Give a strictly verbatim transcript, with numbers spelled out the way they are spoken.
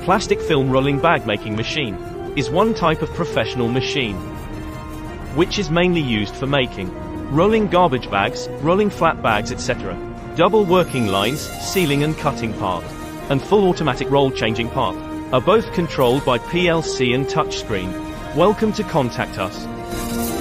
plastic film rolling bag making machine is one type of professional machine which is mainly used for making rolling garbage bags, rolling flat bags, et cetera. Double working lines, sealing and cutting part, and full automatic roll changing part are both controlled by P L C and touchscreen. Welcome to contact us.